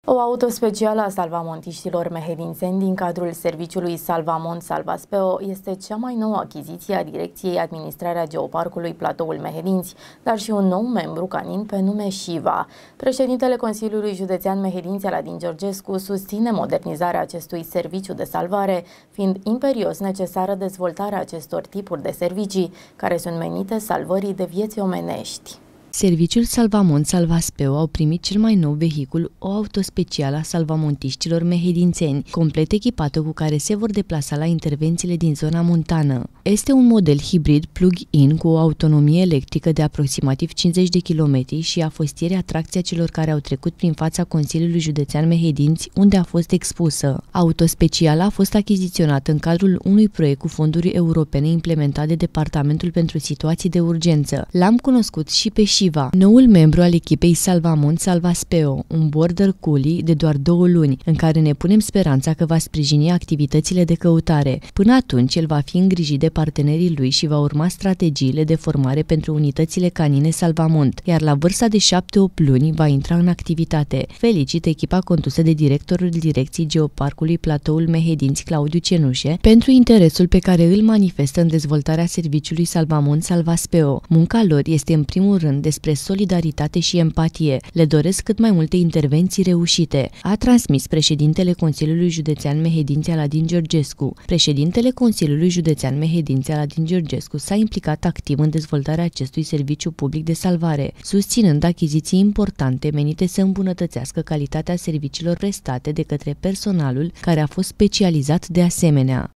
O auto specială a salvamontiștilor mehedințeni din cadrul serviciului Salvamont Salvaspeo este cea mai nouă achiziție a Direcției Administrarea Geoparcului Platoul Mehedinți, dar și un nou membru canin pe nume Shiva. Președintele Consiliului Județean Mehedinți, Aladin Georgescu, susține modernizarea acestui serviciu de salvare, fiind imperios necesară dezvoltarea acestor tipuri de servicii, care sunt menite salvării de vieți omenești. Serviciul Salvamont Salvaspeo au primit cel mai nou vehicul, o auto specială a salvamontiștilor mehedințeni, complet echipată cu care se vor deplasa la intervențiile din zona montană. Este un model hibrid plug-in cu o autonomie electrică de aproximativ 50 de km și a fost ieri atracția celor care au trecut prin fața Consiliului Județean Mehedinți, unde a fost expusă. Auto specială a fost achiziționată în cadrul unui proiect cu fonduri europene implementat de Departamentul pentru Situații de Urgență. L-am cunoscut și pe Shiva, noul membru al echipei Salvamont Salvaspeo, un border collie de doar 2 luni, în care ne punem speranța că va sprijini activitățile de căutare. Până atunci, el va fi îngrijit de partenerii lui și va urma strategiile de formare pentru unitățile canine Salvamont, iar la vârsta de 7-8 luni va intra în activitate. Felicit echipa condusă de directorul Direcției Geoparcului Platoul Mehedinți, Claudiu Cenușe, pentru interesul pe care îl manifestă în dezvoltarea serviciului Salvamont Salvaspeo. Munca lor este în primul rând despre solidaritate și empatie. Le doresc cât mai multe intervenții reușite, a transmis președintele Consiliului Județean Mehedinți, Aladin Georgescu. Președintele Consiliului Județean Mehedinți, Aladin Georgescu, s-a implicat activ în dezvoltarea acestui serviciu public de salvare, susținând achiziții importante menite să îmbunătățească calitatea serviciilor prestate de către personalul care a fost specializat de asemenea.